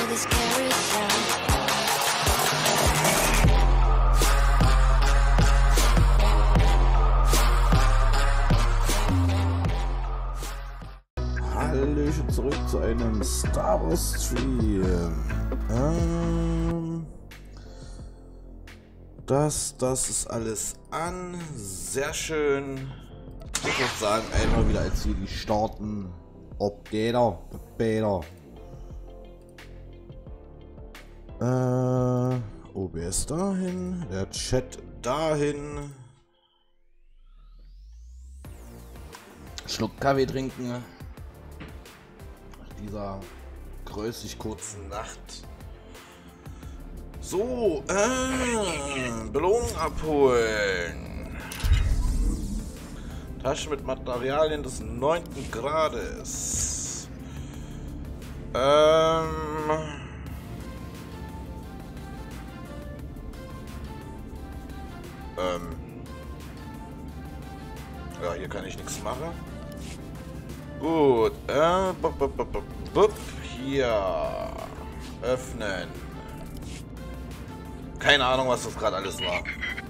this carousel. Hallöchen zurück zu einem Star Wars Stream. Das ist alles an. Sehr schön. Ich würde sagen, einmal wieder als wir die starten. Ob jeder, Beta. OBS dahin, der Chat dahin. Schluck Kaffee trinken. Nach dieser größig kurzen Nacht. So, Belohnung abholen. Tasche mit Materialien des 9. Grades. Ja, hier kann ich nichts machen. Gut, hier öffnen. Keine Ahnung, was das gerade alles war.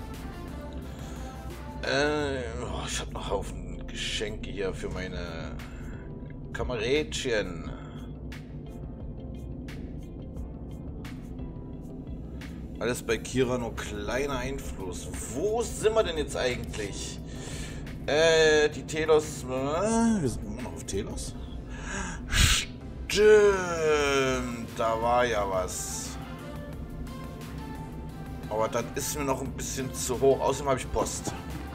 Ich habe noch Haufen Geschenke hier für meine Kamerädchen. Alles bei Kira nur kleiner Einfluss. Wo sind wir denn jetzt eigentlich? Die Telos. Wir sind immer noch auf Telos. Stimmt, da war ja was. Aber das ist mir noch ein bisschen zu hoch. Außerdem habe ich Post.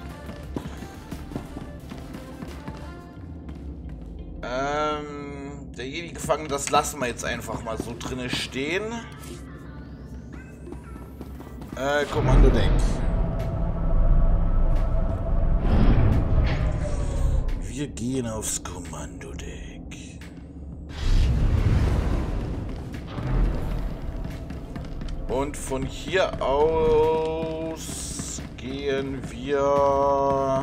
Der Jedi-Gefangene, das lassen wir jetzt einfach mal so drinne stehen. Kommandodeck. Wir gehen aufs Kommandodeck. Und von hier aus gehen wir...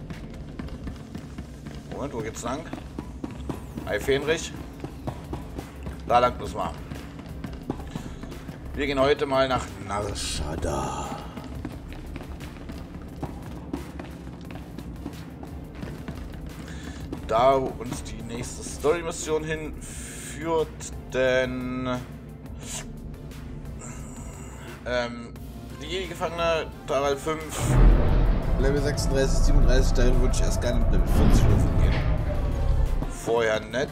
Moment, wo geht's lang? Hi Fenrich. Da lang müssen wir. Wir gehen heute mal nach Nar Shaddaa. Da wo uns die nächste Story-Mission hinführt, denn die Jedi-Gefangene, Taral 5, Level 36, 37, dahin würde ich erst gerne mit Level 40 würfeln gehen. Vorher nicht.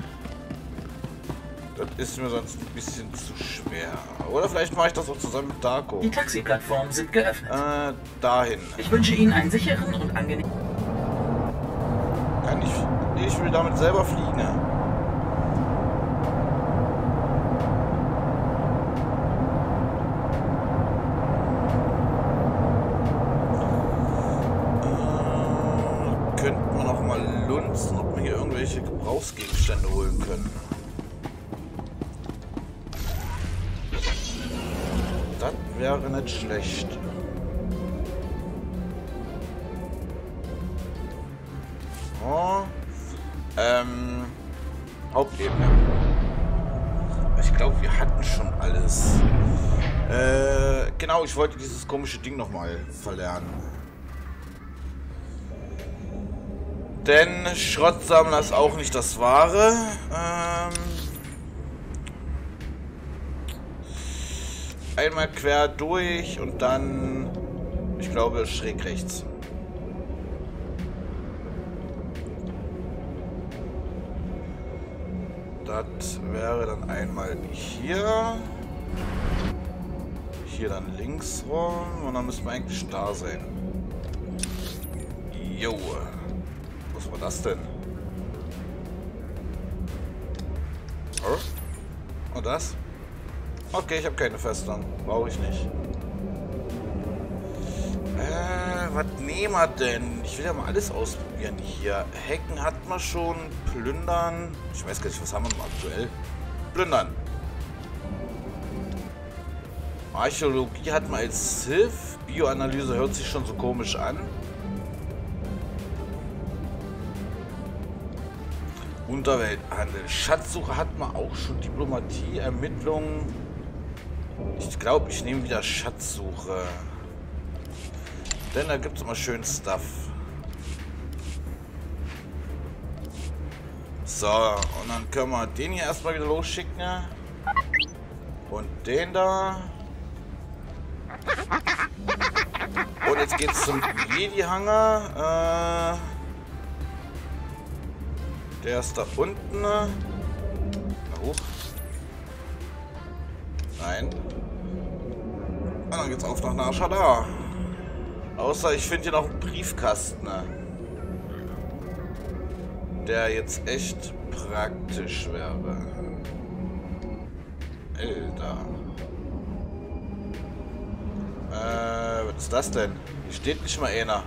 Das ist mir sonst ein bisschen zu schwer. Oder vielleicht mache ich das auch zusammen mit Darko. Die Taxiplattformen sind geöffnet. Dahin. Ich wünsche Ihnen einen sicheren und angenehmen... Kann ich... Nee, ich will damit selber fliegen. Könnten wir noch mal lunzen, ob wir hier irgendwelche Gebrauchsgegenstände holen können. Das wäre nicht schlecht. Oh. Hauptebene. Ich glaube, wir hatten schon alles. Genau, ich wollte dieses komische Ding nochmal verlernen. Denn Schrottsammler ist auch nicht das Wahre. Einmal quer durch und dann, ich glaube, schräg rechts. Das wäre dann einmal hier. Hier dann links rum und dann müssen wir eigentlich da sein. Jo. Was war das denn? Oh? Und das? Okay, ich habe keine Festung. Brauche ich nicht. Was nehmen wir denn? Ich will ja mal alles ausprobieren hier. Hacken hat man schon. Plündern. Ich weiß gar nicht, was haben wir aktuell? Plündern. Archäologie hat man als Sith. Bioanalyse hört sich schon so komisch an. Unterwelthandel. Schatzsuche hatten wir auch schon. Diplomatie, Ermittlungen. Ich glaube, ich nehme wieder Schatzsuche. Denn da gibt es immer schön Stuff. So, und dann können wir den hier erstmal wieder losschicken. Und den da. Und jetzt geht's zum Jedi-Hangar. Der ist da unten. Na hoch. Nein. Und dann geht's auf nach Nar Shaddaa. Außer ich finde hier noch einen Briefkasten. Der jetzt echt praktisch wäre. Alter. Was ist das denn? Hier steht nicht mal einer.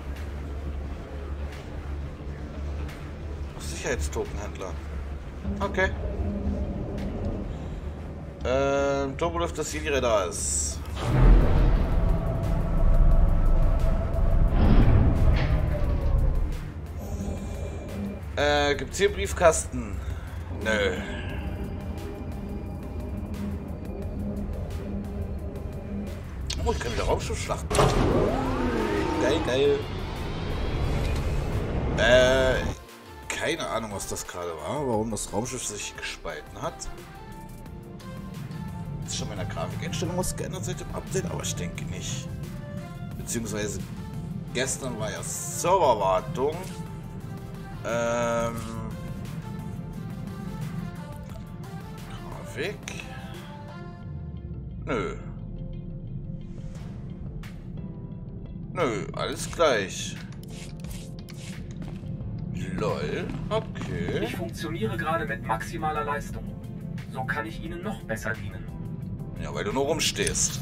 Sicherheitstokenhändler. Okay. Turbolift, dass hier die Räder ist. Gibt's hier einen Briefkasten? Nö. Oh, ich kann wieder Raumschiff schlachten. Geil, geil. Keine Ahnung, was das gerade war, warum das Raumschiff sich gespalten hat. Ist schon meiner Grafikeinstellung was geändert seit dem Update, aber ich denke nicht. Beziehungsweise gestern war ja Serverwartung. Grafik. Nö. Nö, alles gleich. Lol, okay. Ich funktioniere gerade mit maximaler Leistung. So kann ich Ihnen noch besser dienen. Ja, weil du nur rumstehst.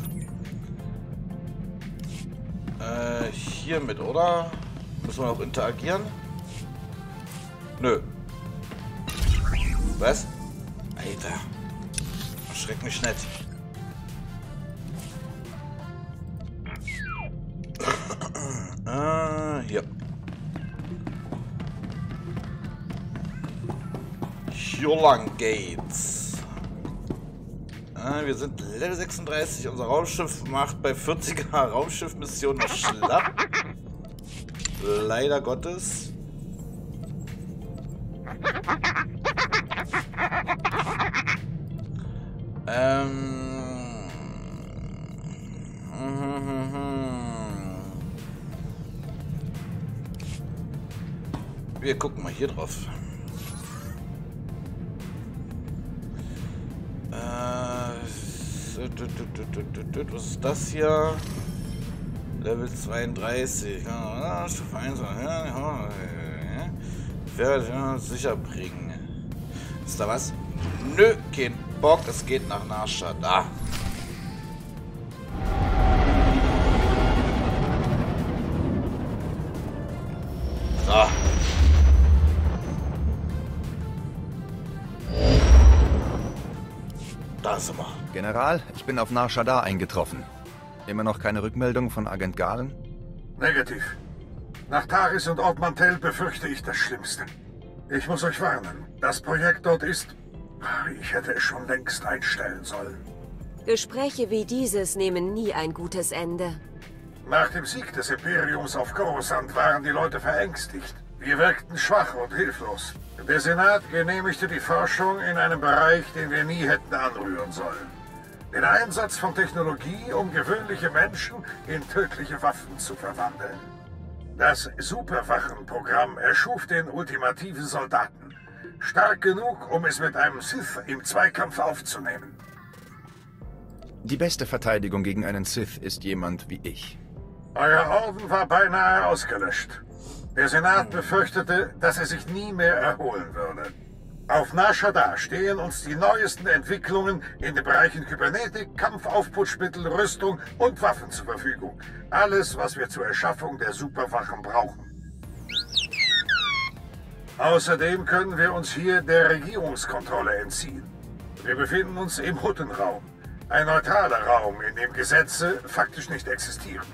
Hiermit, oder? Müssen wir noch interagieren? Nö. Was? Alter. Erschreck mich nicht. Hier. Hier lang geht's. Wir sind Level 36. Unser Raumschiff macht bei 40er Raumschiff-Mission noch schlapp. Leider Gottes. Wir gucken mal hier drauf. Was ist das hier? Level 32. Stufe 1. Werde sicher bringen. Ist da was? Nö, kein Bock. Es geht nach Nar Shaddaa. So. Da sind wir. General, ich bin auf Nar Shaddaa eingetroffen. Immer noch keine Rückmeldung von Agent Galen? Negativ. Nach Taris und Ord Mantell befürchte ich das Schlimmste. Ich muss euch warnen. Das Projekt dort ist... Ich hätte es schon längst einstellen sollen. Gespräche wie dieses nehmen nie ein gutes Ende. Nach dem Sieg des Imperiums auf Coruscant waren die Leute verängstigt. Wir wirkten schwach und hilflos. Der Senat genehmigte die Forschung in einem Bereich, den wir nie hätten anrühren sollen. Den Einsatz von Technologie, um gewöhnliche Menschen in tödliche Waffen zu verwandeln. Das Superwachenprogramm erschuf den ultimativen Soldaten. Stark genug, um es mit einem Sith im Zweikampf aufzunehmen. Die beste Verteidigung gegen einen Sith ist jemand wie ich. Euer Orden war beinahe ausgelöscht. Der Senat befürchtete, dass er sich nie mehr erholen würde. Auf Nar Shaddaa stehen uns die neuesten Entwicklungen in den Bereichen Kybernetik, Kampfaufputschmittel, Rüstung und Waffen zur Verfügung. Alles, was wir zur Erschaffung der Superwachen brauchen. Außerdem können wir uns hier der Regierungskontrolle entziehen. Wir befinden uns im Huttenraum, ein neutraler Raum, in dem Gesetze faktisch nicht existieren.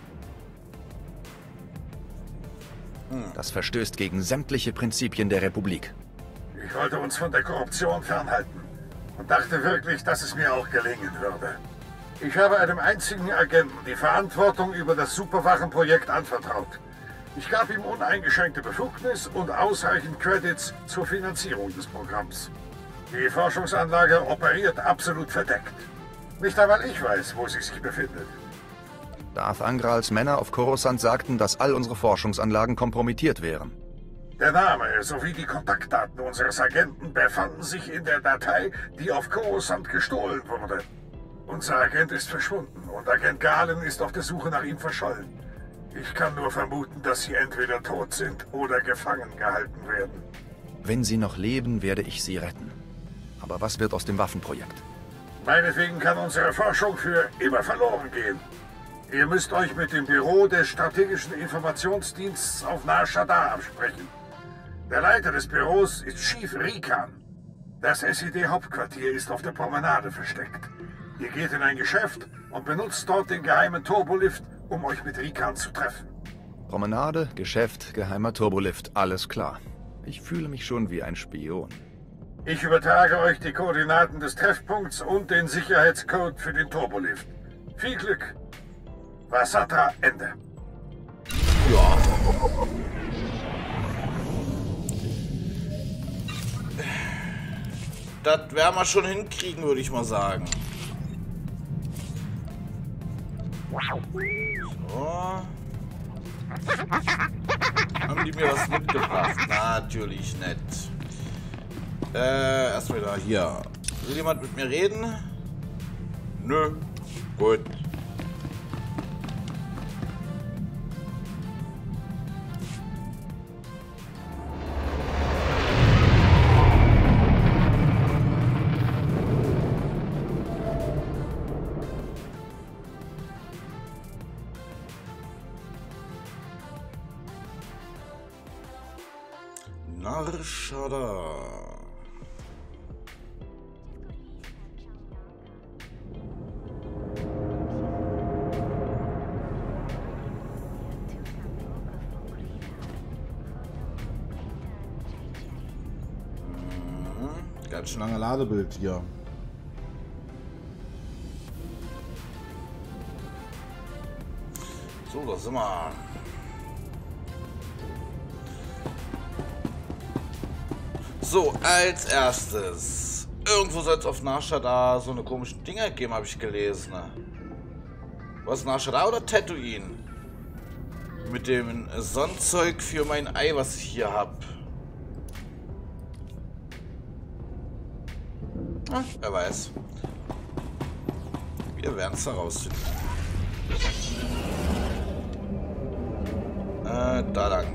Das verstößt gegen sämtliche Prinzipien der Republik. Ich wollte uns von der Korruption fernhalten und dachte wirklich, dass es mir auch gelingen würde. Ich habe einem einzigen Agenten die Verantwortung über das Superwachenprojekt anvertraut. Ich gab ihm uneingeschränkte Befugnis und ausreichend Credits zur Finanzierung des Programms. Die Forschungsanlage operiert absolut verdeckt. Nicht einmal ich weiß, wo sie sich befindet. Darth Angrals Männer auf Coruscant sagten, dass all unsere Forschungsanlagen kompromittiert wären. Der Name sowie die Kontaktdaten unseres Agenten befanden sich in der Datei, die auf Coruscant gestohlen wurde. Unser Agent ist verschwunden und Agent Galen ist auf der Suche nach ihm verschollen. Ich kann nur vermuten, dass sie entweder tot sind oder gefangen gehalten werden. Wenn sie noch leben, werde ich sie retten. Aber was wird aus dem Waffenprojekt? Meinetwegen kann unsere Forschung für immer verloren gehen. Ihr müsst euch mit dem Büro des Strategischen Informationsdienstes auf Nar Shaddaa absprechen. Der Leiter des Büros ist Chief Rikan. Das SED-Hauptquartier ist auf der Promenade versteckt. Ihr geht in ein Geschäft und benutzt dort den geheimen Turbolift, um euch mit Rikan zu treffen. Promenade, Geschäft, geheimer Turbolift, alles klar. Ich fühle mich schon wie ein Spion. Ich übertrage euch die Koordinaten des Treffpunkts und den Sicherheitscode für den Turbolift. Viel Glück. Vasatra, Ende. Ja. Das werden wir schon hinkriegen, würde ich mal sagen. So. Haben die mir was mitgebracht? Natürlich nicht. Erstmal da hier. Will jemand mit mir reden? Nö. Gut. Nar Shaddaa. Ganz schön lange Ladebild hier. So, da sind wir. So, als erstes. Irgendwo soll es auf Nar Shaddaa so eine komischen Dinger geben, habe ich gelesen. Was, Nar Shaddaa oder Tatooine? Mit dem Sonnenzeug für mein Ei, was ich hier habe. Ach, wer weiß. Wir werden es herausfinden. Da lang.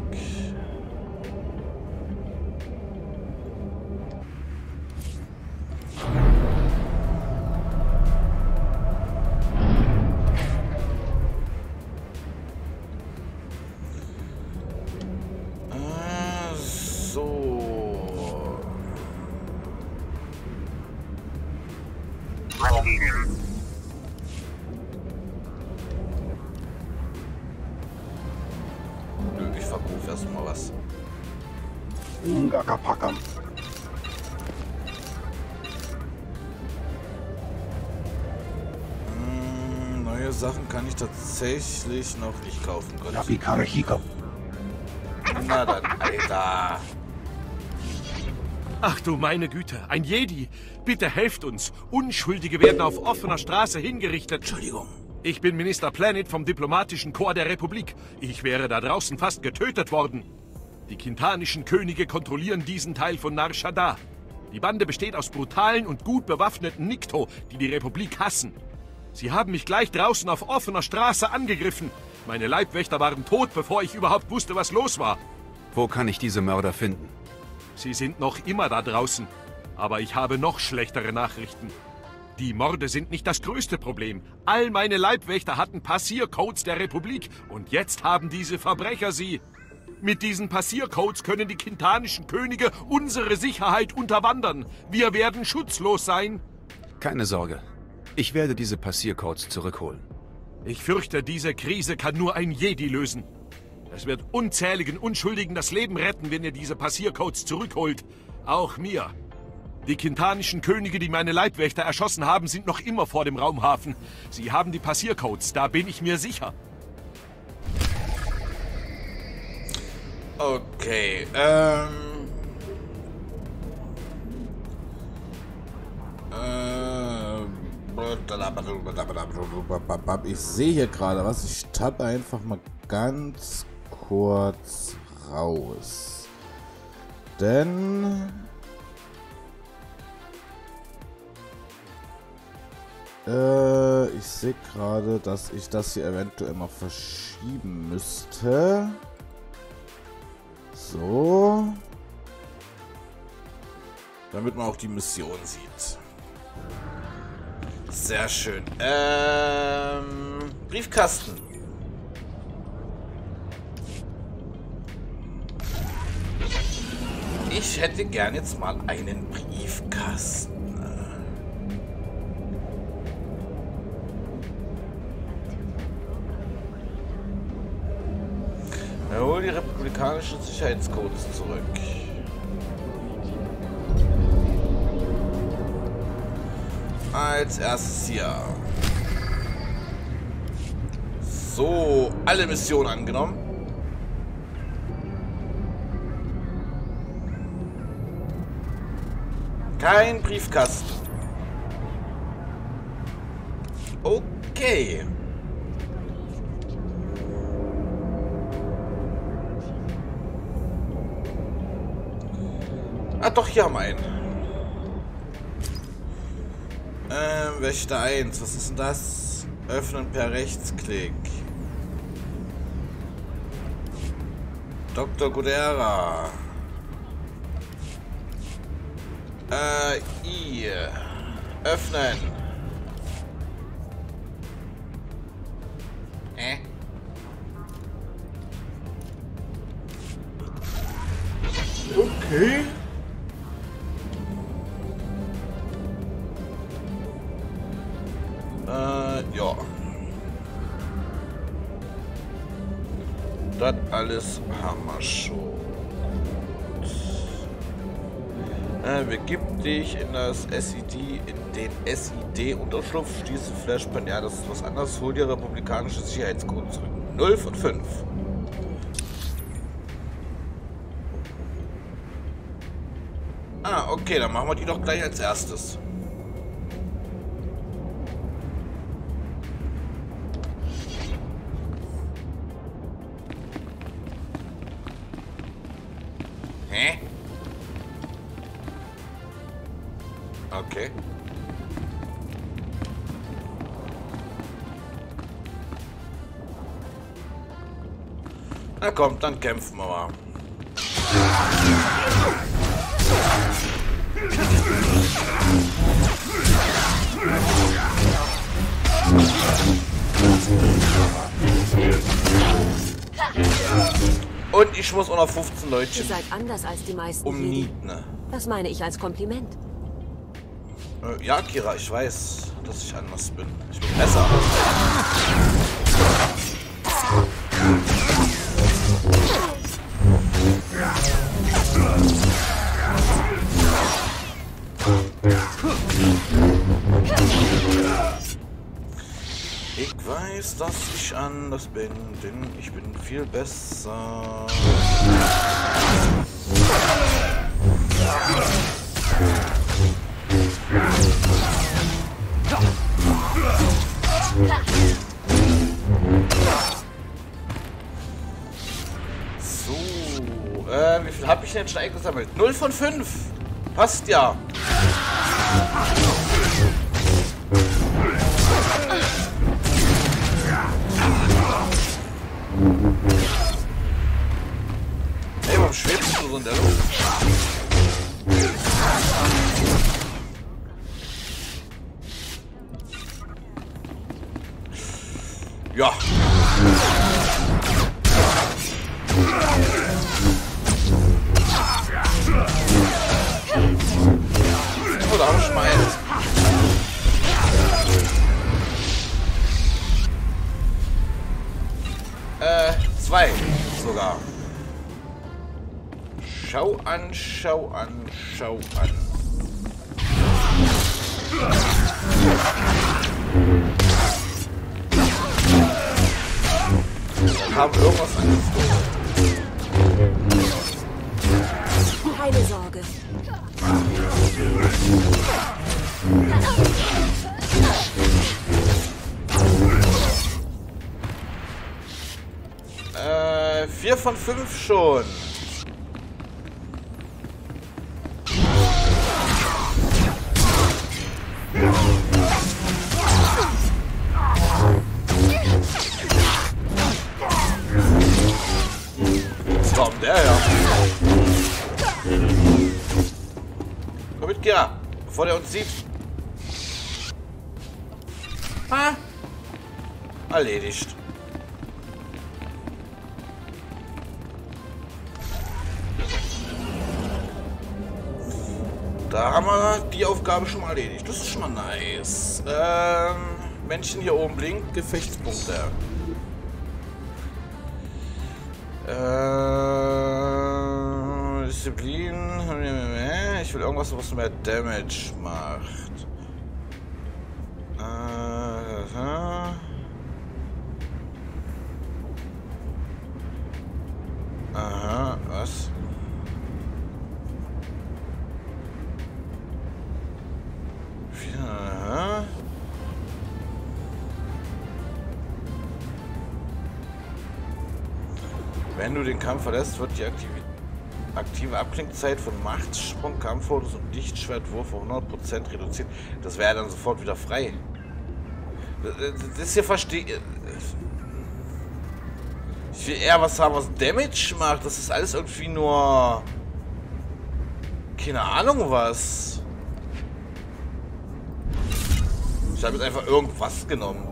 Ich verkaufe erstmal was. Neue Sachen kann ich tatsächlich noch nicht kaufen können. Na dann, Alter. Ach du meine Güte, ein Jedi. Bitte helft uns. Unschuldige werden auf offener Straße hingerichtet. Entschuldigung. Ich bin Minister Planet vom Diplomatischen Korps der Republik. Ich wäre da draußen fast getötet worden. Die kintanischen Könige kontrollieren diesen Teil von Nar Shaddaa. Die Bande besteht aus brutalen und gut bewaffneten Nikto, die die Republik hassen. Sie haben mich gleich draußen auf offener Straße angegriffen. Meine Leibwächter waren tot, bevor ich überhaupt wusste, was los war. Wo kann ich diese Mörder finden? Sie sind noch immer da draußen. Aber ich habe noch schlechtere Nachrichten. Die Morde sind nicht das größte Problem. All meine Leibwächter hatten Passiercodes der Republik und jetzt haben diese Verbrecher sie. Mit diesen Passiercodes können die kintanischen Könige unsere Sicherheit unterwandern. Wir werden schutzlos sein. Keine Sorge. Ich werde diese Passiercodes zurückholen. Ich fürchte, diese Krise kann nur ein Jedi lösen. Es wird unzähligen Unschuldigen das Leben retten, wenn ihr diese Passiercodes zurückholt. Auch mir. Die kintanischen Könige, die meine Leibwächter erschossen haben, sind noch immer vor dem Raumhafen. Sie haben die Passiercodes, da bin ich mir sicher. Okay, ich sehe hier gerade was. Ich tappe einfach mal ganz kurz raus. Denn ich sehe gerade, dass ich das hier eventuell mal verschieben müsste. So. Damit man auch die Mission sieht. Sehr schön. Briefkasten. Ich hätte gern jetzt mal einen Briefkasten. Hol die republikanischen Sicherheitscodes zurück. Als erstes hier. So, alle Missionen angenommen. Kein Briefkasten. Okay. Ah, doch, hier haben wir einen. Wächter 1. Was ist denn das? Öffnen per Rechtsklick. Dr. Gudera. I. Öffnen. Okay. Ja. Das alles haben wir schon. Begib dich in das SID, in den SID-Unterschlupf, schließe Flashband. Ja, das ist was anderes. Hol dir republikanische Sicherheitscode zurück. 0 von 5. Ah, okay, dann machen wir die doch gleich als erstes. Hä? Okay. Na komm, dann kämpfen wir mal. Und ich muss auch noch 15 Leute. Ihr seid anders als die meisten. Umnieten. Das meine ich als Kompliment. Ja, Kira, ich weiß, dass ich anders bin. Ich bin besser. Ich weiß, dass ich anders bin, denn ich bin viel besser. So, wie viel habe ich denn schon eingesammelt? 0 von 5. Passt ja. Hey, warum schwebst du so in der Luft? Ja. Oh, da habe ich schon mal eins. Zwei sogar. Schau an, schau an, schau an. Wir haben irgendwas angeflogen. Keine Sorge. Vier von 5 schon. Was kommt der her? Komm mit, Kira, bevor der uns sieht. Ha? Erledigt. Da haben wir die Aufgabe schon mal erledigt. Das ist schon mal nice. Männchen hier oben blinkt. Gefechtspunkte. Disziplin. Ich will irgendwas, was mehr Damage macht. Aha, was? Aha. Wenn du den Kampf verlässt, wird die aktive Abklingzeit von Machtsprung, Kampfmodus und Lichtschwertwurf um 100% reduziert. Das wäre dann sofort wieder frei. Das hier verstehe ich. Will eher was haben, was Damage macht. Das ist alles irgendwie nur... Keine Ahnung was. Ich habe jetzt einfach irgendwas genommen.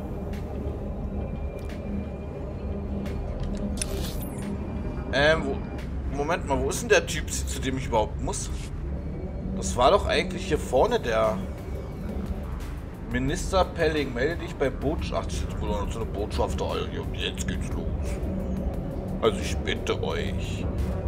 Moment mal, wo ist denn der Typ, zu dem ich überhaupt muss? Das war doch eigentlich hier vorne der Minister Pelling. Melde dich bei Botschaft. Ach, das ist wohl noch so eine Botschafter. Jetzt geht's los. Also ich bitte euch.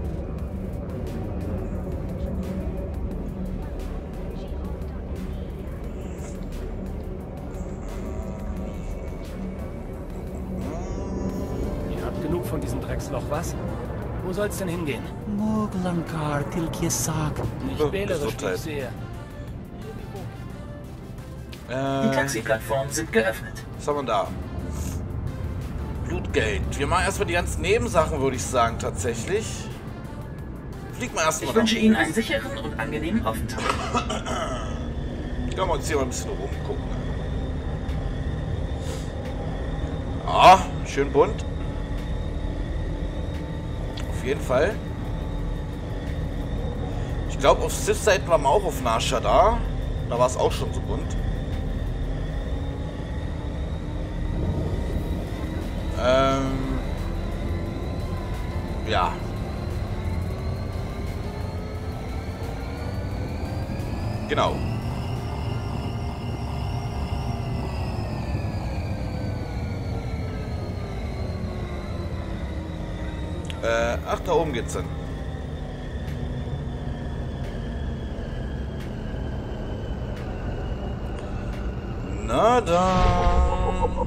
Ihr habt genug von diesem Drecksloch, was? Wo soll's denn hingehen? Moglankar Tilkiesak. Nicht wählerisch, wie ich sehe. Die Taxiplattformen sind geöffnet. Was haben wir da? Blutgeld. Wir machen erstmal die ganzen Nebensachen, würde ich sagen, tatsächlich. Flieg mal erstmal. Ich wünsche Ihnen einen sicheren und angenehmen Aufenthalt. Können wir uns hier mal ein bisschen rumgucken. Ah, schön bunt. Auf jeden Fall. Ich glaube, auf Sith-Seiten waren wir auch auf Nar Shaddaa. Da war es auch schon so bunt. Ja. Genau. Ach, da oben geht's dann. Na dann.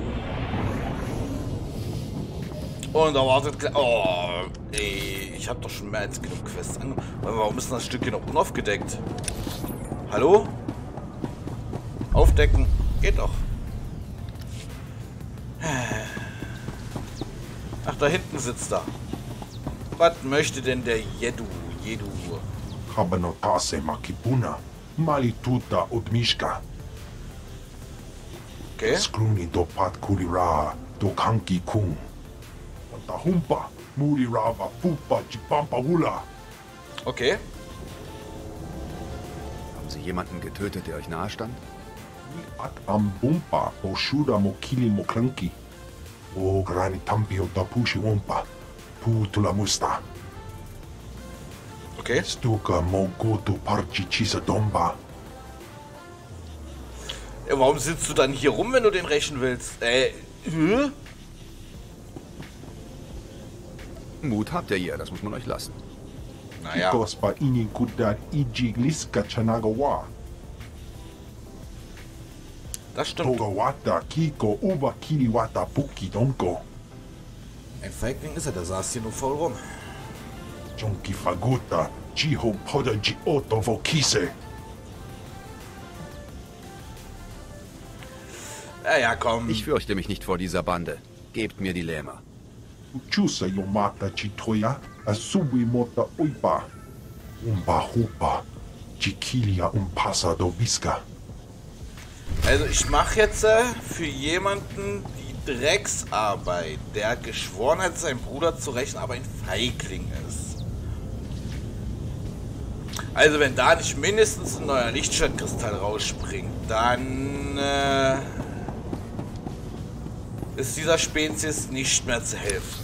Und da wartet... Oh, ey, ich habe doch schon mehr als genug Quests an. Warum ist das Stück hier noch unaufgedeckt? Hallo? Aufdecken. Geht doch. Ach, da hinten sitzt er. Was möchte denn der Jedu? Habanotase makipuna. Malituta udmishka. Okay. Skruni dopat kulira dokanki kung. Tahumpa mulirava pupa chipampa wula. Okay. Haben Sie jemanden getötet, der euch nahe stand? At ambumpa oshuda mokili mokranki. O grani tampio tapushi umpa. Putula musta. Okay. Stuka mogotu parchi chisa domba. Ja, warum sitzt du dann hier rum, wenn du den rächen willst? Mut habt ihr hier, das muss man euch lassen. Naja. Kikospa ini kudat Ijigliska Chanagawa. Das stimmt. Togawata Kiko Uba Kiliwata Puki Donko. Ein Feigling ist er, der saß hier nur faul rum. Jonki Faguta Jiho Podaji Oto Vokise. Ja, komm. Ich fürchte mich nicht vor dieser Bande. Gebt mir die Lähmer. Chusa Yomata Chitoya Asubi Mota Uipa. Umba Hupa Chikilia Umpasa Dobiska. Also ich mache jetzt für jemanden die Drecksarbeit, der geschworen hat, seinen Bruder zu rächen, aber ein Feigling ist. Also wenn da nicht mindestens ein neuer Lichtschwertkristall rausspringt, dann ist dieser Spezies nicht mehr zu helfen.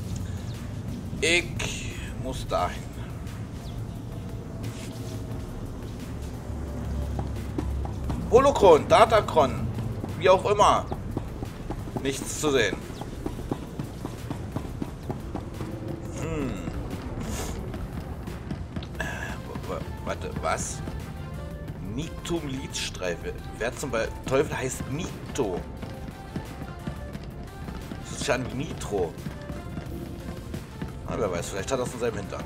Ich muss dahin. Holocron, Datacron, wie auch immer. Nichts zu sehen. Warte, was? Niktum-Lidstreife. Wer zum Teufel heißt Nikto? Das ist ja ein Nitro. Na, wer weiß, vielleicht hat er es in seinem Hintern.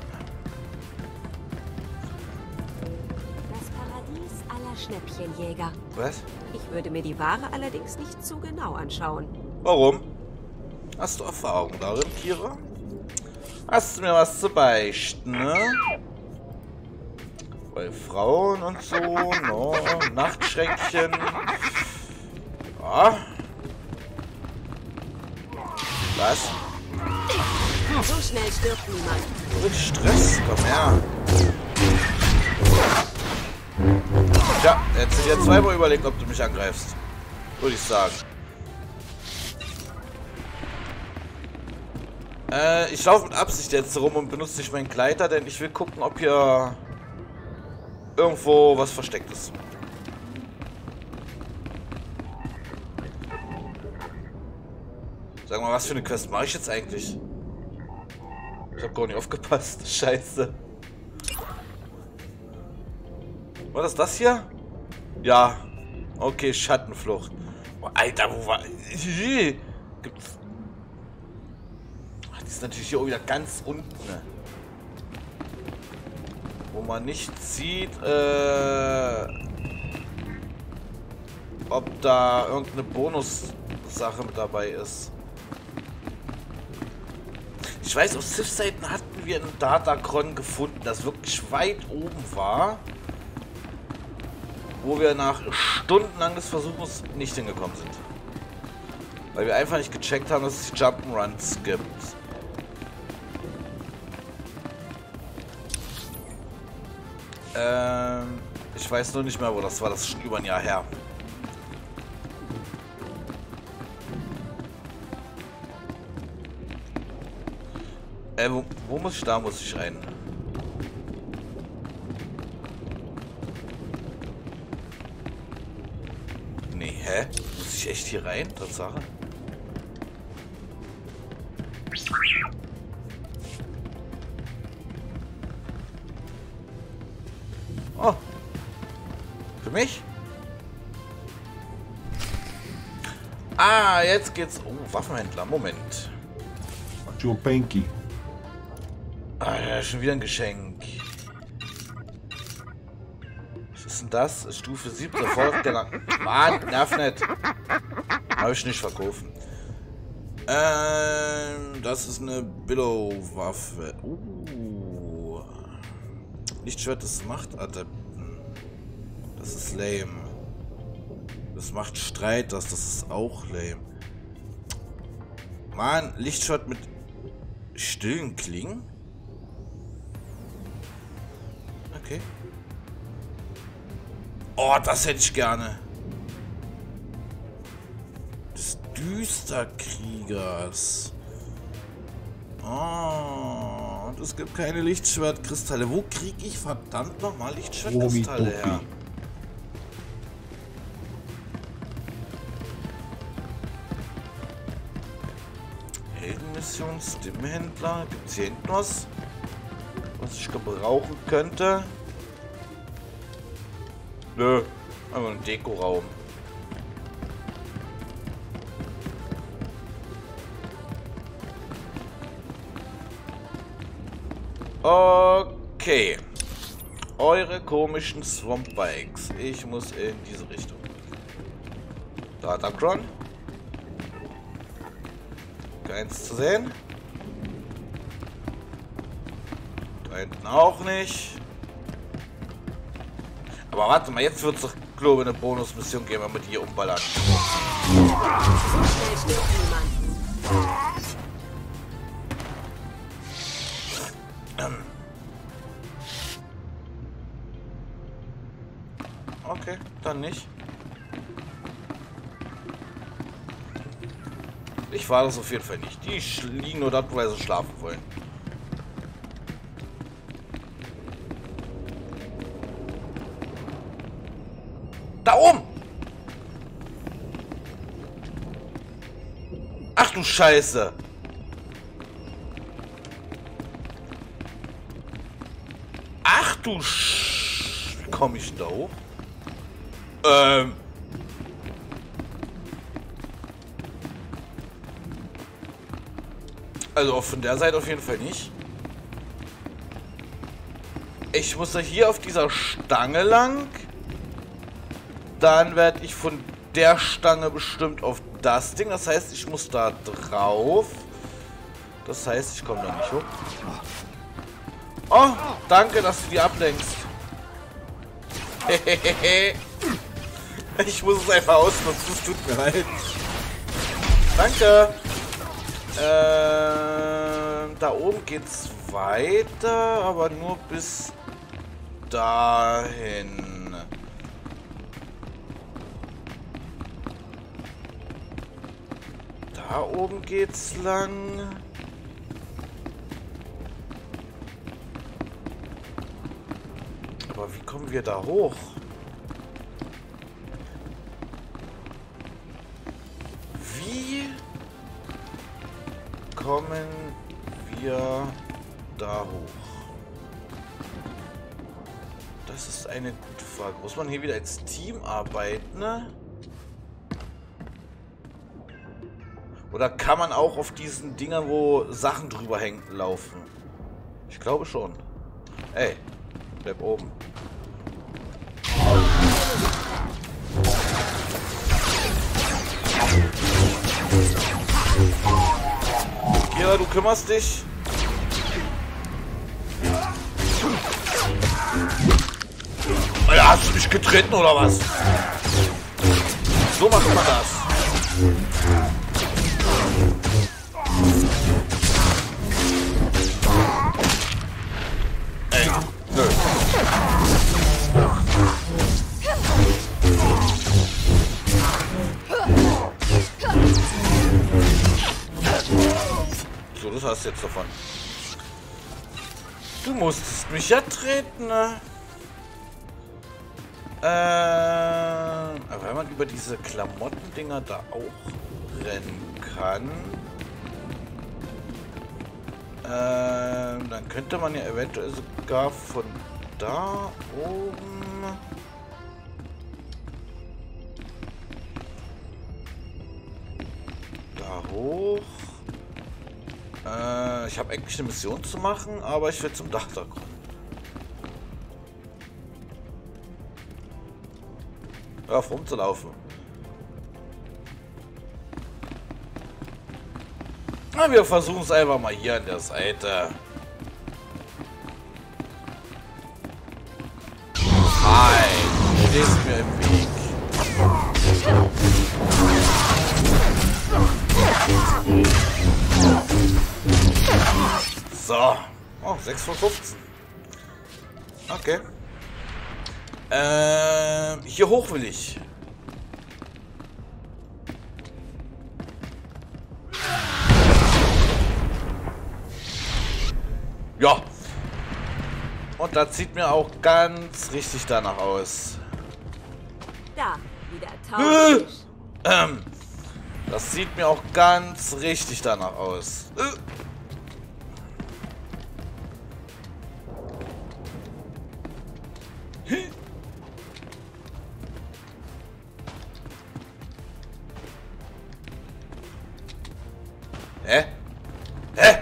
Schnäppchenjäger. Was? Ich würde mir die Ware allerdings nicht zu genau anschauen. Warum? Hast du Erfahrung darin, Kira? Hast du mir was zu beichten, ne? Bei Frauen und so, no, Nachtschränkchen. Ja. Was? So schnell stirbt niemand. Du bist Stress, komm her. Tja, hättest du dir zweimal überlegt, ob du mich angreifst. Würde ich sagen. Ich laufe mit Absicht jetzt rum und benutze nicht meinen Gleiter, denn ich will gucken, ob hier irgendwo was versteckt ist. Sag mal, was für eine Quest mache ich jetzt eigentlich? Ich habe gar nicht aufgepasst. Scheiße. War das hier? Ja. Okay, Schattenflucht. Oh, Alter, wo war... Gibt's... Ach, die ist natürlich hier auch wieder ganz unten. Ne? Wo man nicht sieht, ob da irgendeine Bonus-Sache mit dabei ist. Ich weiß, auf Sith-Seiten hatten wir einen Datacron gefunden, das wirklich weit oben war. Wo wir nach stundenlang des Versuchens nicht hingekommen sind. Weil wir einfach nicht gecheckt haben, dass es Jump'n'Runs gibt. Ich weiß nur nicht mehr, wo das war. Das ist schon über ein Jahr her. Wo muss ich? Da muss ich rein. Nee, hä? Muss ich echt hier rein? Tatsache. Oh. Für mich? Ah, jetzt geht's... Oh, Waffenhändler. Moment. Joe Penki. Ah, ja, schon wieder ein Geschenk. Was ist denn das? Stufe 7. Sofort der... Mann, nerv nicht. Habe ich nicht verkaufen. Das ist eine Billow-Waffe. Lichtschwert des Machtadepten. Das ist lame. Das macht Streit, das ist auch lame. Mann, Lichtschwert mit stillen Klingen? Okay. Oh, das hätte ich gerne. Des Düsterkriegers. Oh, und es gibt keine Lichtschwertkristalle. Wo kriege ich verdammt nochmal Lichtschwertkristalle her? Heldenmission, Stimmhändler. Gibt es hier hinten was? was ich gebrauchen könnte? Nö, einfach ein Dekoraum. Okay. Eure komischen Swamp Bikes. Ich muss in diese Richtung. Datacron. Keins zu sehen. Da hinten auch nicht. Aber warte mal, jetzt wird es doch, glaube ich, eine Bonusmission geben, wenn wir die hier umballern. Okay, dann nicht. Ich war das auf jeden Fall nicht. Die liegen nur dort, weil sie schlafen wollen. Da oben! Ach du Scheiße! Ach du Wie komme ich da hoch? Also auch von der Seite auf jeden Fall nicht. Ich muss da hier auf dieser Stange lang. Dann werde ich von der Stange bestimmt auf das Ding. Das heißt, ich muss da drauf. Das heißt, ich komme da nicht hoch. Oh, danke, dass du die ablenkst. Ich muss es einfach ausnutzen. Es tut mir leid. Danke. Da oben geht's weiter, aber nur bis dahin. Da oben geht's lang. Aber wie kommen wir da hoch? Wie kommen wir da hoch? Das ist eine gute Frage. Muss man hier wieder als Team arbeiten? Ne? Oder kann man auch auf diesen Dingern, wo Sachen drüber hängen, laufen? Ich glaube schon. Ey, bleib oben. Kira, du kümmerst dich. Alter, hast du mich getreten oder was? So macht man das. Ey, nö. So, das hast du jetzt davon. Du musstest mich ja treten, ne? Aber wenn man über diese Klamottendinger da auch rennen kann, dann könnte man ja eventuell sogar von da oben da hoch. Ich habe eigentlich eine Mission zu machen, aber ich will zum Dachdagon. Hör auf rumzulaufen. Na, wir versuchen es einfach mal hier an der Seite. Hi, du stehst mir im Weg. So. Oh, 6 von 15. Okay. Hier hoch will ich. Ja. Und das sieht mir auch ganz richtig danach aus. Da, wieder Tausch. Das sieht mir auch ganz richtig danach aus. Hä? Hä?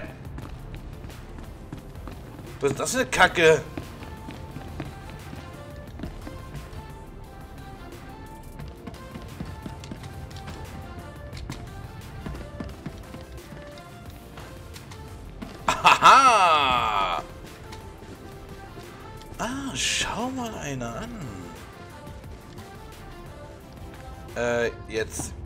Was ist das für eine Kacke? Aha! Ah, schau mal einer an. Jetzt.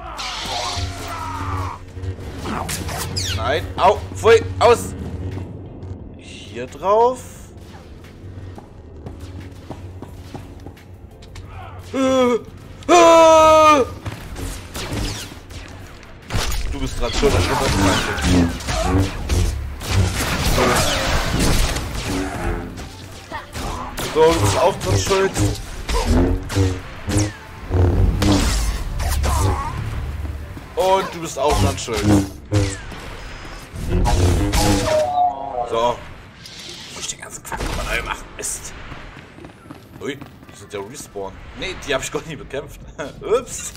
Nein. Au! Pfui! Aus! Hier drauf. Du bist dran, schon. So, du bist auch dran schuld. Und du bist auch dran schuld. So. Muss ich den ganzen Quatsch mal neu machen. Mist. Ui, die sind ja respawn. Nee, die habe ich gar nie bekämpft. Ups.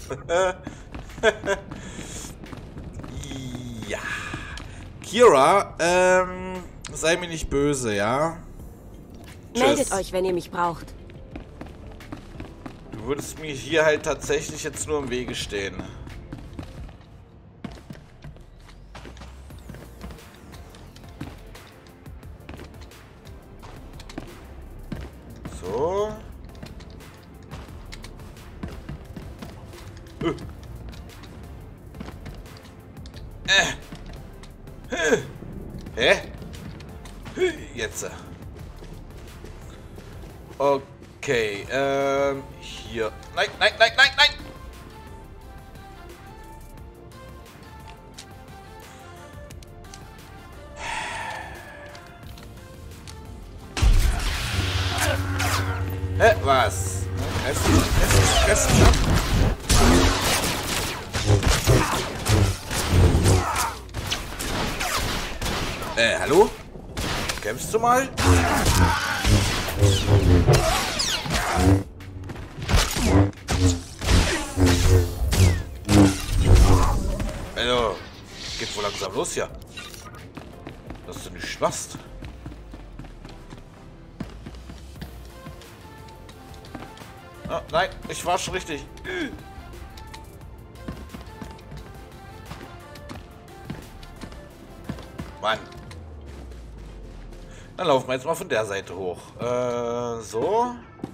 Ja. Kira, sei mir nicht böse, ja? Meldet euch, wenn ihr mich braucht. Du würdest mir hier halt tatsächlich jetzt nur im Wege stehen. So. Hä? Jetzt. Okay, hier. Nein, nein, nein, nein, nein! Hä, was? Hallo? Kämpfst du mal? Also, geht wohl langsam los hier. Dass du nicht machst. Oh, nein, ich war schon richtig. Mann. Dann laufen wir jetzt mal von der Seite hoch. So.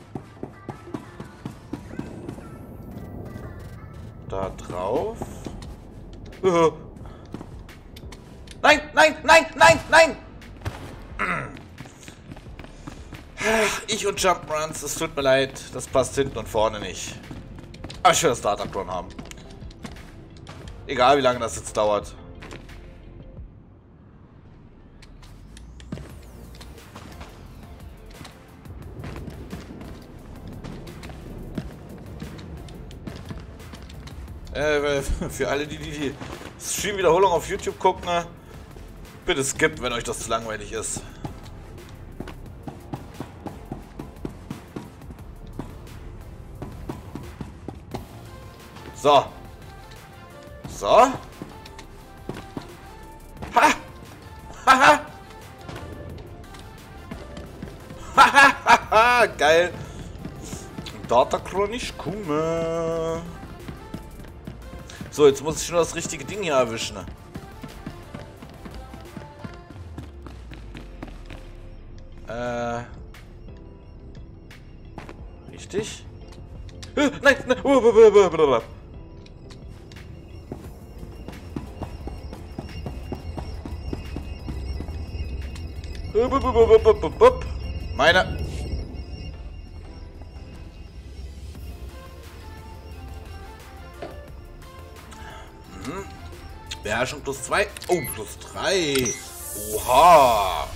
Da drauf. Nein, nein, nein, nein, nein! Ich und Jump'n'Runs, es tut mir leid, das passt hinten und vorne nicht. Aber ich will das Datacron haben. Egal wie lange das jetzt dauert. Für alle, die Stream-Wiederholung auf YouTube gucken, bitte skippt, wenn euch das zu langweilig ist. So. So. Ha! Haha! Haha! Geil. Datacron nicht komme. So, jetzt muss ich nur das richtige Ding hier erwischen. Richtig? Nein, nein. Meine. Beherrschung +2. Oh, +3. Oha.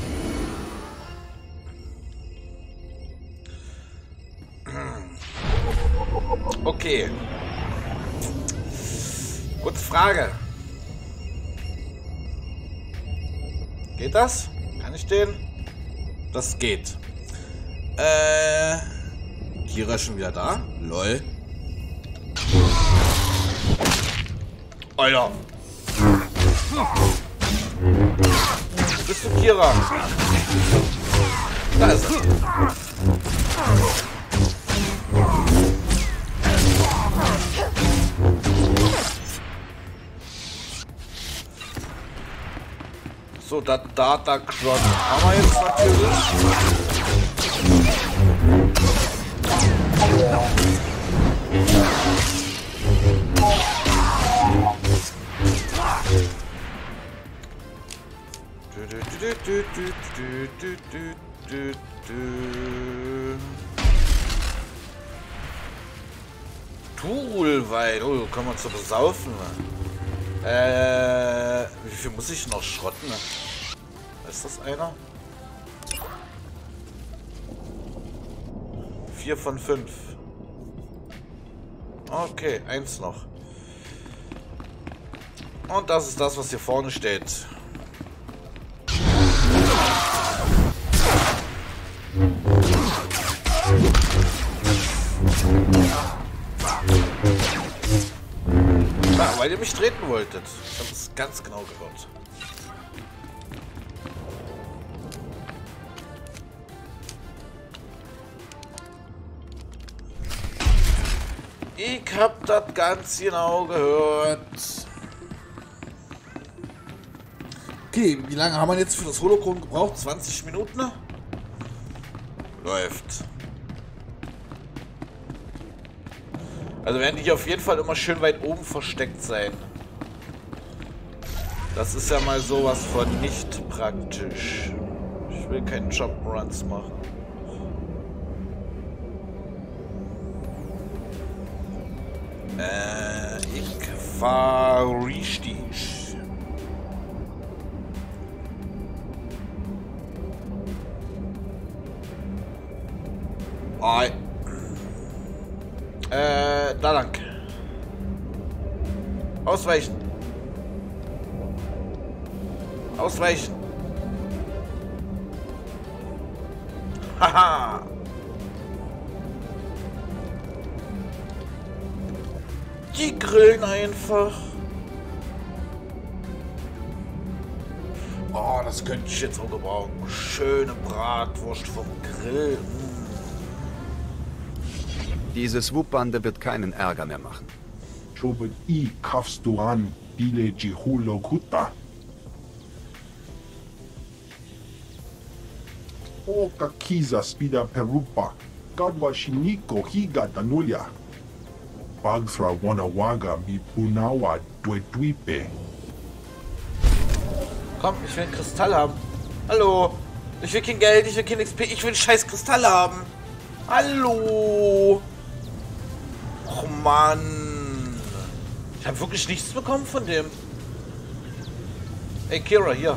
Okay. Kurze Frage. Geht das? Kann ich den? Das geht. Kira ist schon wieder da. Lol. Alter. Wo bist du, Kira? Da ist er. So, das Datacron haben wir jetzt natürlich. Turulwein. Oh, kann man zu besaufen. Wie viel muss ich noch schrotten? Ist das einer? 4 von 5. Okay, 1 noch. Und das ist das, was hier vorne steht. Ah, weil ihr mich treten wolltet. Ich habe es ganz genau gehört. Ich hab das ganz genau gehört. Okay, wie lange haben wir jetzt für das Holocron gebraucht? 20 Minuten? Läuft. Also werden die hier auf jeden Fall immer schön weit oben versteckt sein. Das ist ja mal sowas von nicht praktisch. Ich will keinen Jump'n'Runs machen. Ich war richtig. Da lang. Ausweichen. Ausweichen. Haha. Die grillen einfach. Oh, das könnte ich jetzt auch gebrauchen. Schöne Bratwurst vom Grill. Diese Swoop-Bande wird keinen Ärger mehr machen. Chobot I Kafsturan Bile Jihulo Kuta. Oka Kiza Spida Perupa. Gadwa Shiniko Higa Danulia. Bagsra Wanawaga Mi Punawa Dwedwipe. Komm, ich will einen Kristall haben. Hallo. Ich will kein Geld, ich will kein XP, ich will einen scheiß Kristall haben. Hallo. Och Mann. Ich habe wirklich nichts bekommen von dem. Hey Kira, hier.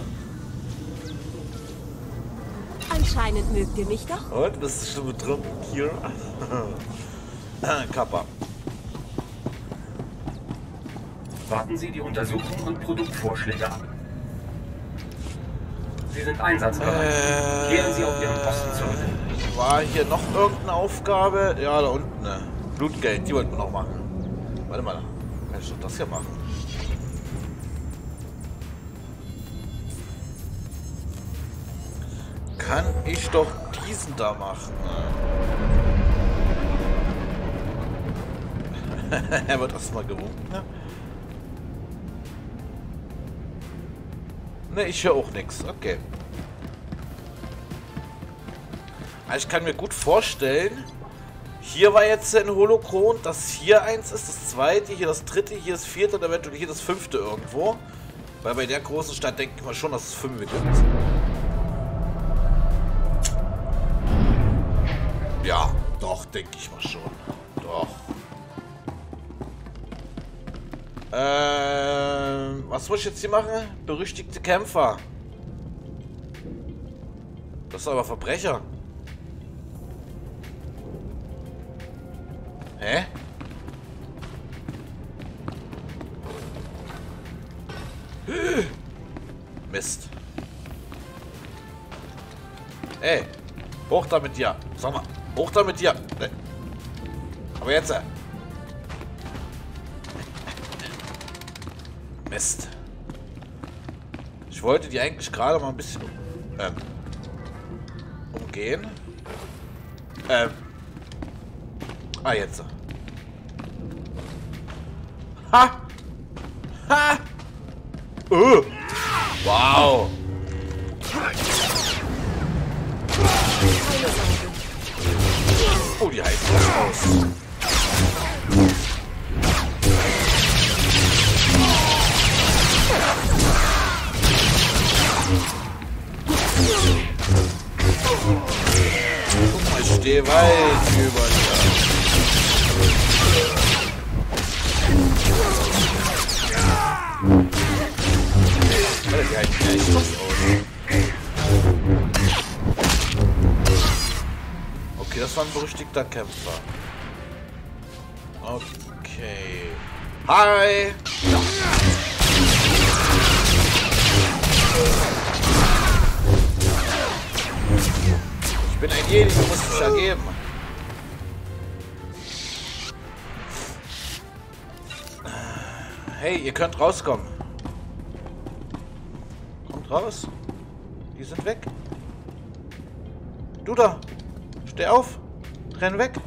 Anscheinend mögt ihr mich doch. Und, bist du schon betrunken, Kira? Kappa. Warten Sie die Untersuchung und Produktvorschläge ab. Sie sind einsatzbereit. Kehren Sie auf Ihren Posten zurück. War hier noch irgendeine Aufgabe? Ja, da unten, ne? Blutgeld, die wollten wir noch machen. Warte mal, kann ich doch das hier machen? Kann ich doch diesen da machen? Er wird erstmal gewunken, ne? Ne, ich höre auch nichts. Okay. Ich kann mir gut vorstellen, hier war jetzt ein Holocron, dass hier eins ist, das zweite, hier das dritte, hier das vierte und eventuell hier das fünfte irgendwo. Weil bei der großen Stadt denke ich mal schon, dass es 5 gibt. Ja, doch, denke ich mal schon. Doch. Was muss ich jetzt hier machen? Berüchtigte Kämpfer. Das ist aber Verbrecher. Hä? Mist. Ey, hoch da mit dir. Sag mal, hoch da mit dir. Aber jetzt. Mist. wollte die eigentlich gerade mal ein bisschen umgehen. Jetzt. Ha! Ha! Wow! Oh, die heißt das aus. Guck mal, ich stehe weit über dir. Die halten echt was aus. Okay, das war ein berüchtigter Kämpfer. Okay. Hi! Ich bin ein Jedi, du musst dich ergeben. Hey, ihr könnt rauskommen. Kommt raus. Die sind weg. Du da. Steh auf. Renn weg.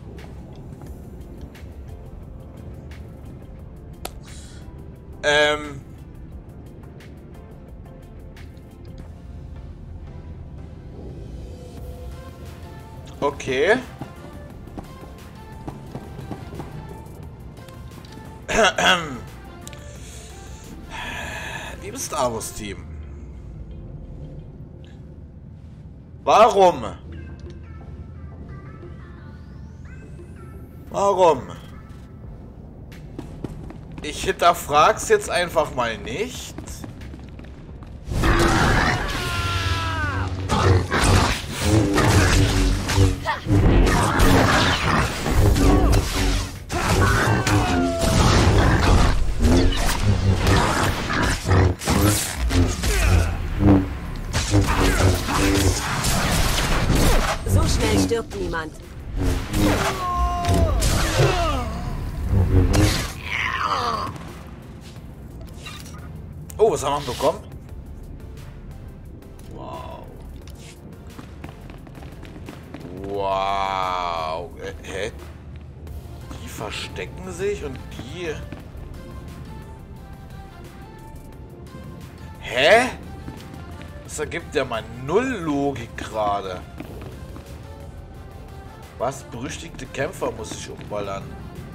Okay. Liebes Star Wars Team. Warum? Ich hinterfrag's jetzt einfach mal nicht. So schnell stirbt niemand. Oh, was haben wir bekommen? Wow. Wow. Hä? Die verstecken sich und die... Hä? Das ergibt ja mal null Logik gerade. Was? Berüchtigte Kämpfer muss ich umballern.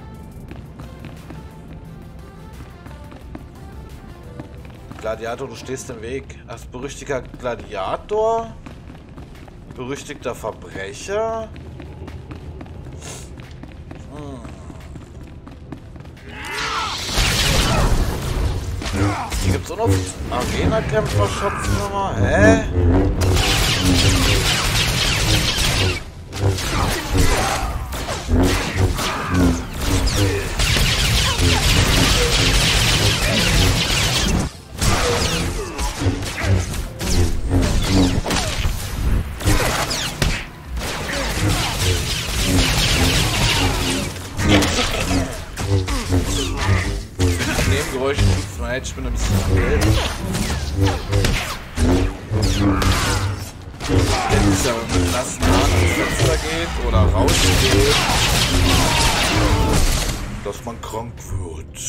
Gladiator, du stehst im Weg. Ach, berüchtigter Gladiator? Berüchtigter Verbrecher? Hier gibt's auch noch Arena-Kämpfer-Schatzkammer. Hä? Nebengeräusche tut's mir leid, ich bin ein bisschen gelb. Wenn es ja mit nassen Haaren ans Fenster geht oder rausgeht, dass man krank wird.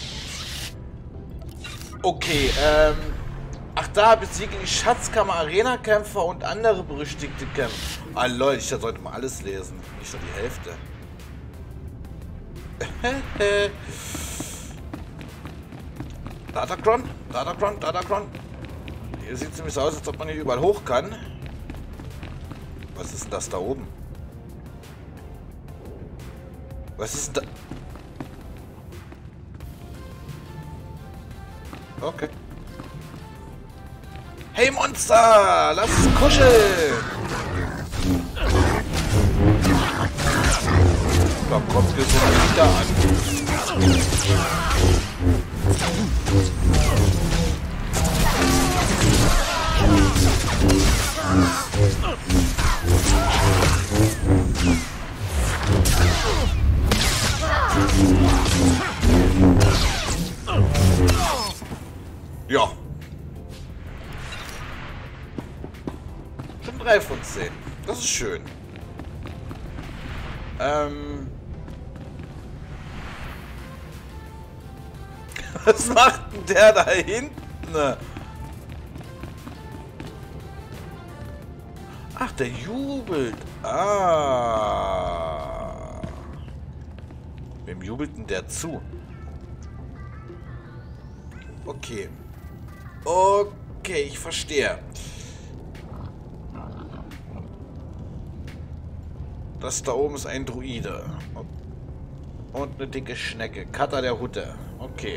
Okay, ach da, besiege die Schatzkammer, Arena-Kämpfer und andere berüchtigte Kämpfer. Ah Leute, ich sollte mal alles lesen, nicht nur die Hälfte. Datacron. Hier sieht es nämlich so aus, als ob man hier überall hoch kann. Was ist denn das da oben? Was ist denn da? Okay. Hey Monster, lass uns kuscheln! Da kommt es wieder an. Ja. 3 von 10. Das ist schön. Was macht denn der da hinten? Ach, der jubelt. Ah. Wem jubelt denn der zu? Okay. Okay, ich verstehe. Das da oben ist ein Druide. Und eine dicke Schnecke. Cutter der Hutte. Okay.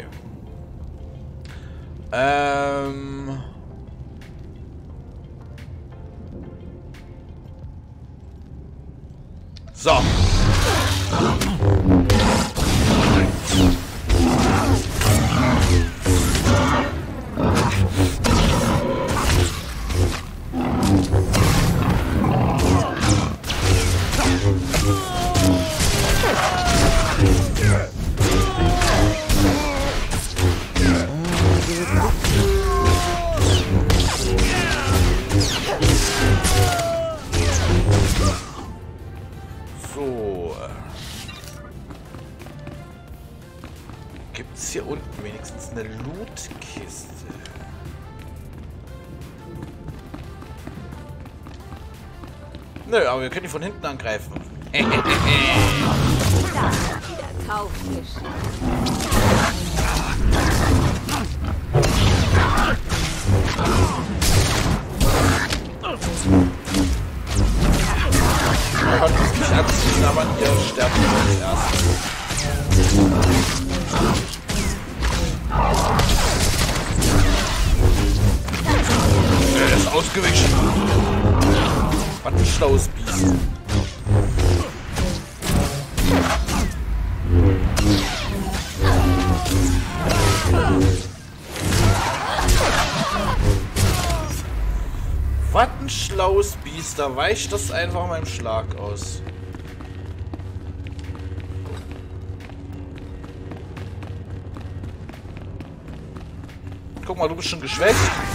So. Gibt's hier unten wenigstens eine Lootkiste? Nö, aber wir können die von hinten angreifen. Wieder Tauffisch. Man kann es nicht anziehen, aber ihr sterbt als erstes. Er ist ausgewichen. Was ein schlaues Biest. Was ein schlaues Biest. Da weicht das einfach meinem Schlag aus. Guck mal, du bist schon geschwächt.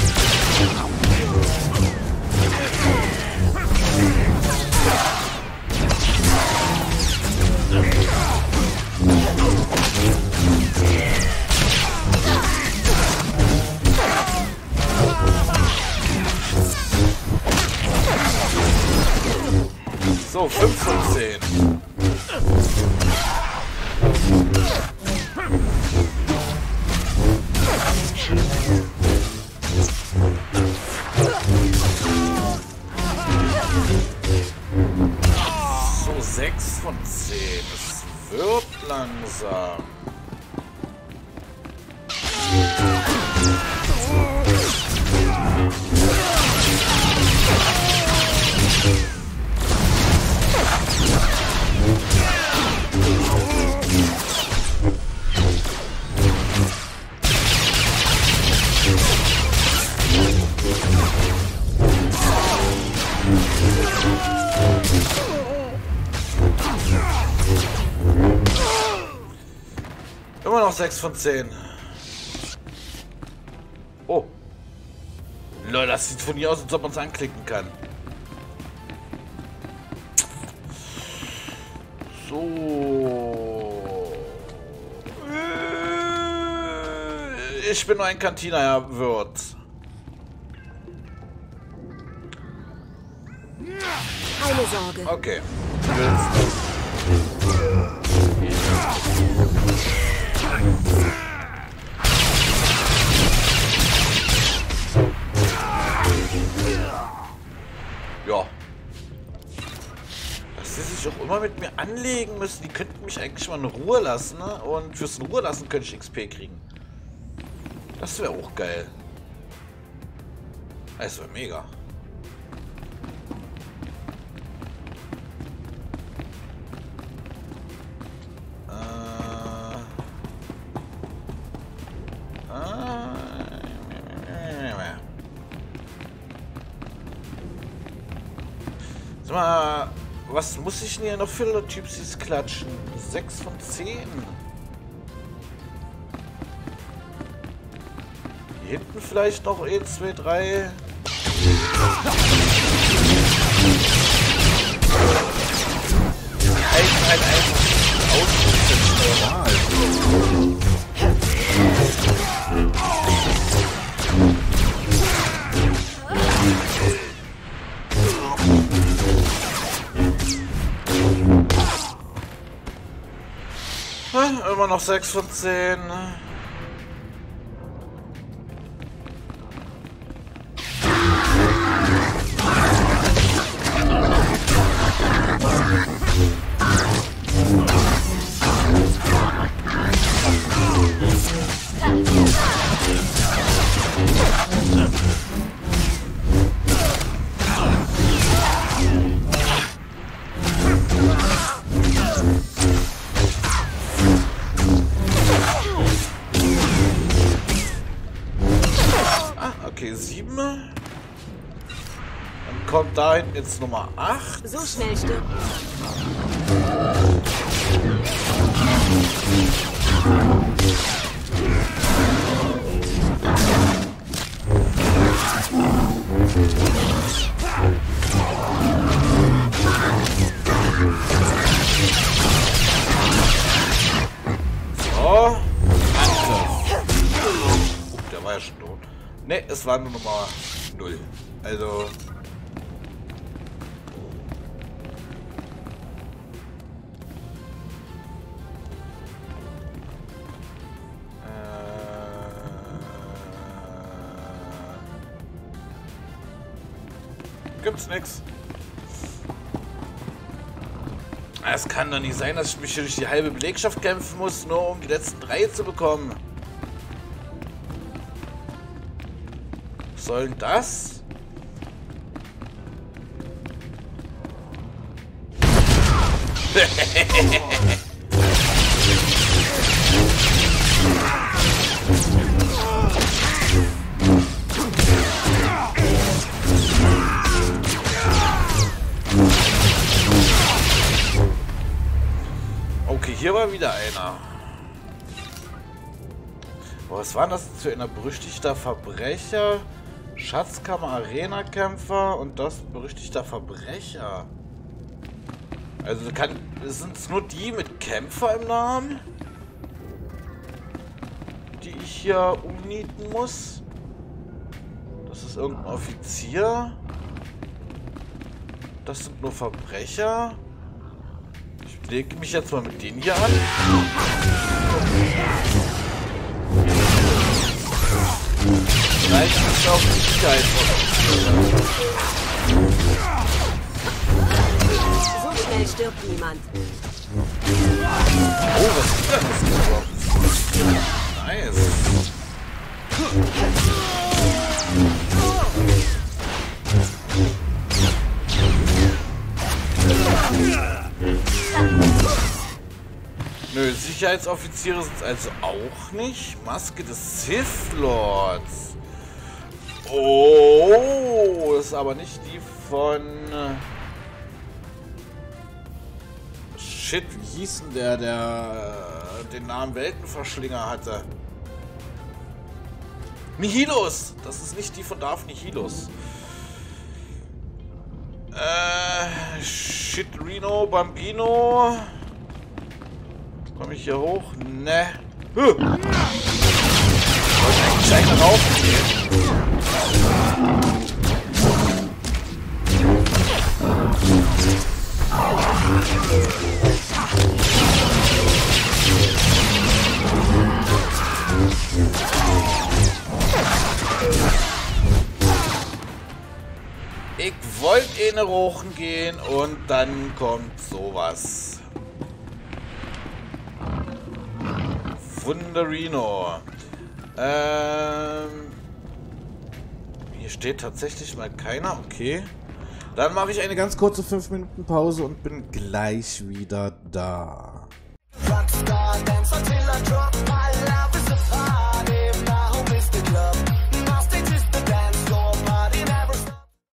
So, 5 von 10. So, 6 von 10. Es wird langsam. Immer noch 6 von 10. Oh. Lol, das sieht von hier aus, als ob man es anklicken kann. So. Ich bin nur ein Cantina-Wirt. Keine Sorge. Okay. Ja. Dass sie sich auch immer mit mir anlegen müssen. Die könnten mich eigentlich mal in Ruhe lassen, ne? Und fürs in Ruhe lassen könnte ich XP kriegen. Das wäre auch geil. Das wäre mega. Sag mal, was muss ich denn hier noch für Typsis klatschen? 6 von 10. Hier hinten vielleicht noch 1, 2, 3. Die halten halt einfach aus. Immer noch 6 von 10. Okay, 7. Dann kommt da hinten jetzt Nummer 8. So schnell stirbt. So. Der war ja schon tot. Ne, es war nur Nummer 0. Also. Gibt's nix. Es kann doch nicht sein, dass ich mich hier durch die halbe Belegschaft kämpfen muss, nur um die letzten 3 zu bekommen. Was soll denn das? Okay, hier war wieder einer. Oh, was war das für ein berüchtigter Verbrecher? Schatzkammer, Arena-Kämpfer und das berüchtigter Verbrecher. Also sind es nur die mit Kämpfer im Namen, die ich hier umnieten muss? Das ist irgendein Offizier. Das sind nur Verbrecher. Ich lege mich jetzt mal mit denen hier an. Vielleicht ist auch die Sicherheit. So schnell stirbt niemand. Oh, was ist denn das überhaupt? Nice. Nö, Sicherheitsoffiziere sind es also auch nicht. Maske des Sith Lords. Oh, das ist aber nicht die von... Shit, wie hieß denn der den Namen Weltenverschlinger hatte? Nihilus! Das ist nicht die von Darth Nihilus. Shit, Reno, Bambino. Komme ich hier hoch? Ne. Wollte eigentlich einer raufgehen. Ich wollte in eine Rochen gehen und dann kommt sowas. Wunderino. Hier steht tatsächlich mal keiner. Okay. Dann mache ich eine ganz kurze 5 Minuten Pause und bin gleich wieder da. Rockstar, dance until I drop my life.